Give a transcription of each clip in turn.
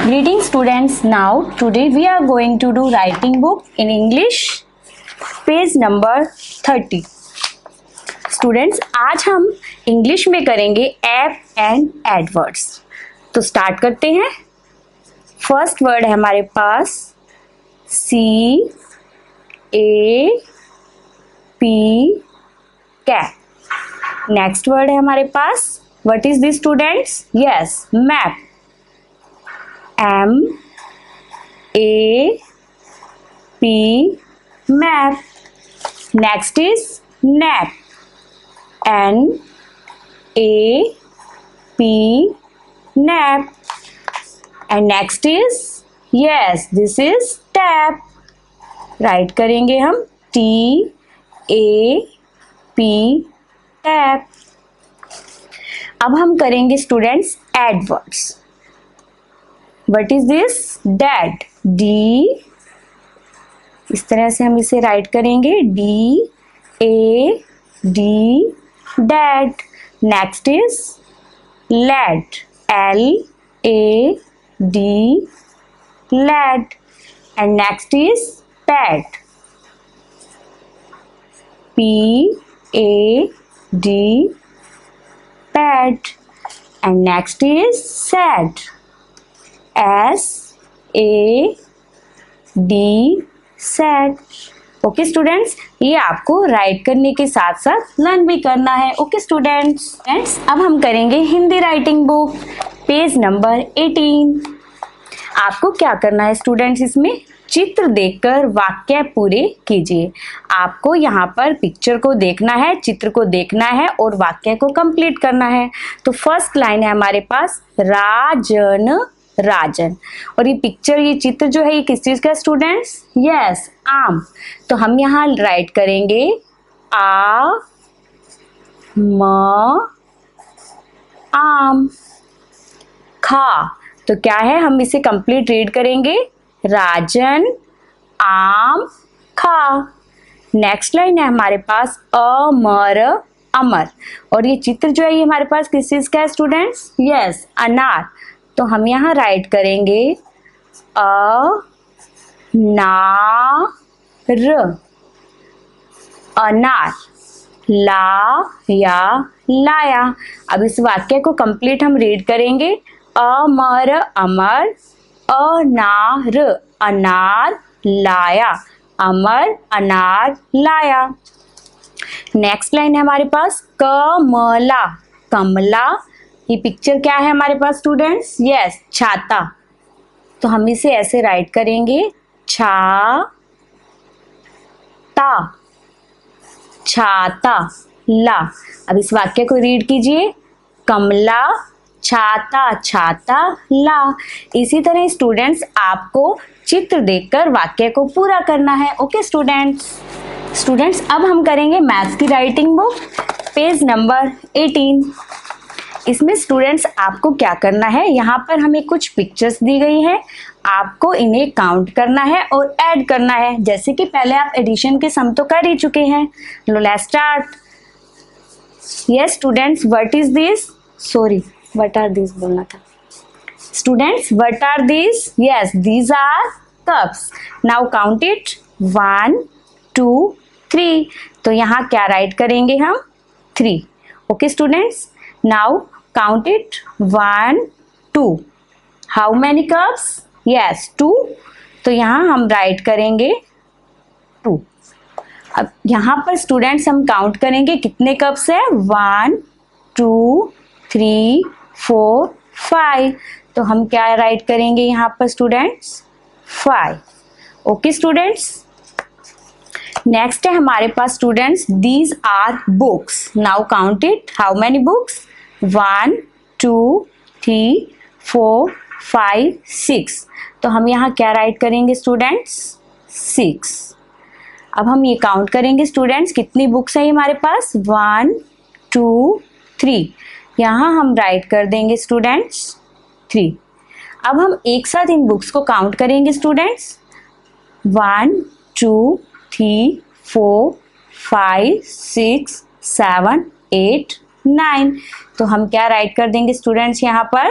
Greetings students. Now today we are going to do writing book in English, page number 30. Students, आज हम English में करेंगे ap and ad words. तो start करते हैं. फर्स्ट वर्ड है हमारे पास C A P cap. Next word है हमारे पास what is this students? Yes, map. M A P map. Next is nap. N A P nap. And next is yes, this is tap. Write करेंगे हम T A P tap. अब हम करेंगे students ad words. What is this? Dad. D. इस तरह से हम इसे राइट करेंगे D A D dad. Next is lad. L A D lad. And next is pad. P A D pad. And next is sad. S A D sad. Okay students, ये आपको right करने के साथ साथ learn भी करना है. Okay students, अब हम करेंगे Hindi writing book, page number 18. आपको क्या करना है स्टूडेंट्स? इसमें चित्र देखकर वाक्य पूरे कीजिए. आपको यहाँ पर पिक्चर को देखना है, चित्र को देखना है और वाक्य को कंप्लीट करना है. तो फर्स्ट लाइन है हमारे पास राजन राजन. और ये पिक्चर, ये चित्र जो है ये किस चीज का स्टूडेंट्स? यस, आम. तो हम यहाँ राइट करेंगे आ म आम. खा. तो क्या है, हम इसे कंप्लीट रीड करेंगे राजन आम खा. नेक्स्ट लाइन है हमारे पास अमर अमर. और ये चित्र जो है ये हमारे पास किस चीज का है स्टूडेंट्स? यस, अनार. तो हम यहाँ राइट करेंगे अनार अनार. ला या लाया. अब इस वाक्य को कंप्लीट हम रीड करेंगे अमर अमर अनार अनार लाया अमर अनार लाया. नेक्स्ट लाइन है हमारे पास कमला कमला. ये पिक्चर क्या है हमारे पास स्टूडेंट्स? यस, छाता. तो हम इसे ऐसे राइट करेंगे छाता छाता ला. अब इस वाक्य को रीड कीजिए कमला छाता छाता ला. इसी तरह स्टूडेंट्स आपको चित्र देखकर वाक्य को पूरा करना है. ओके स्टूडेंट्स, अब हम करेंगे मैथ्स की राइटिंग बुक, पेज नंबर 18. इसमें स्टूडेंट्स आपको क्या करना है, यहाँ पर हमें कुछ पिक्चर्स दी गई हैं. आपको इन्हें काउंट करना है और ऐड करना है. जैसे कि पहले आप एडिशन के सम तो कर ही चुके हैं. Let's start. Yes students, what is this? Sorry, what are this बोलना था. Students, what are this? Yes, these are cups. Now count it 1 2 3. तो यहाँ क्या राइट करेंगे हम? 3. Okay students, now count it 1 2. how many cups? yes, 2. तो यहाँ हम राइट करेंगे 2. अब यहाँ पर स्टूडेंट्स हम काउंट करेंगे कितने कप्स है? 1 2 3 4 5. तो हम क्या राइट करेंगे यहाँ पर स्टूडेंट्स? 5. ओके स्टूडेंट्स, नेक्स्ट है हमारे पास students these are books. Now count it. How many books? 1 2 3 4 5 6. तो हम यहाँ क्या राइट करेंगे स्टूडेंट्स? 6. अब हम ये काउंट करेंगे स्टूडेंट्स कितनी बुक्स है हमारे पास? 1 2 3. यहाँ हम राइट कर देंगे स्टूडेंट्स 3. अब हम एक साथ इन बुक्स को काउंट करेंगे स्टूडेंट्स 1 2 3 4 5 6 7 8 9. तो हम क्या राइट कर देंगे स्टूडेंट्स यहाँ पर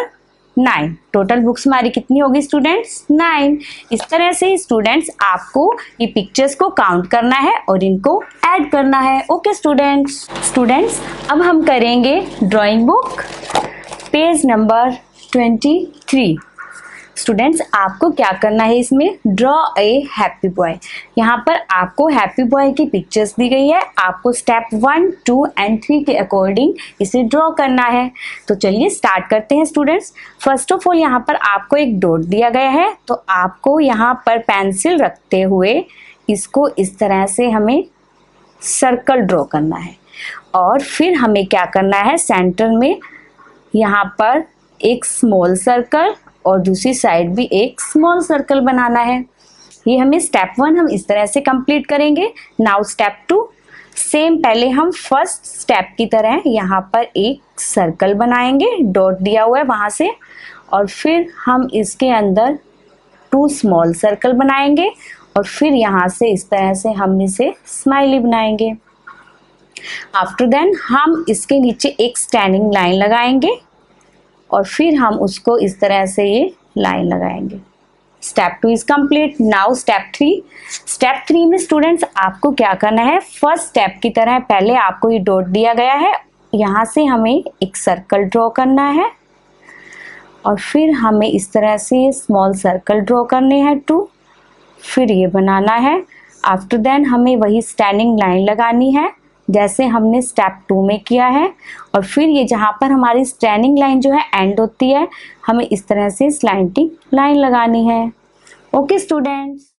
9। टोटल बुक्स हमारी कितनी होगी स्टूडेंट्स? 9। इस तरह से स्टूडेंट्स आपको ये पिक्चर्स को काउंट करना है और इनको ऐड करना है। ओके स्टूडेंट्स अब हम करेंगे drawing book page number 23। Students आपको क्या करना है, इसमें ड्रॉ ए हैप्पी बॉय। यहाँ पर आपको हैप्पी बॉय की पिक्चर्स दी गई है, आपको स्टेप 1, 2 एंड 3 के अकॉर्डिंग इसे ड्रॉ करना है। तो चलिए स्टार्ट करते हैं स्टूडेंट्स। फर्स्ट ऑफ ऑल यहाँ पर आपको एक डॉट दिया गया है, तो आपको यहाँ पर पेंसिल रखते हुए इसको इस तरह से हमें सर्कल ड्रॉ करना है। और फिर हमें क्या करना है, सेंटर में यहाँ पर एक स्मॉल सर्कल और दूसरी साइड भी एक स्मॉल सर्कल बनाना है। ये हमें स्टेप 1 हम इस तरह से कंप्लीट करेंगे। नाउ स्टेप 2 सेम पहले हम फर्स्ट स्टेप की तरह यहाँ पर एक सर्कल बनाएंगे, डॉट दिया हुआ है वहाँ से, और फिर हम इसके अंदर 2 स्मॉल सर्कल बनाएंगे और फिर यहाँ से इस तरह से हम इसे स्माइली बनाएंगे। आफ्टर देन हम इसके नीचे एक स्टैंडिंग लाइन लगाएंगे और फिर हम उसको इस तरह से ये लाइन लगाएंगे। Step 2 is complete. Now step 3। Step 3 में स्टूडेंट्स आपको क्या करना है, फर्स्ट स्टेप की तरह पहले आपको ये डॉट दिया गया है, यहाँ से हमें एक सर्कल ड्रॉ करना है और फिर हमें इस तरह से स्मॉल सर्कल ड्रॉ करने हैं 2, फिर ये बनाना है। आफ्टर देन हमें वही स्टैंडिंग लाइन लगानी है जैसे हमने स्टेप 2 में किया है, और फिर ये जहाँ पर हमारी स्टैंडिंग लाइन जो है एंड होती है, हमें इस तरह से स्लैंटिंग लाइन लगानी है। Okay students.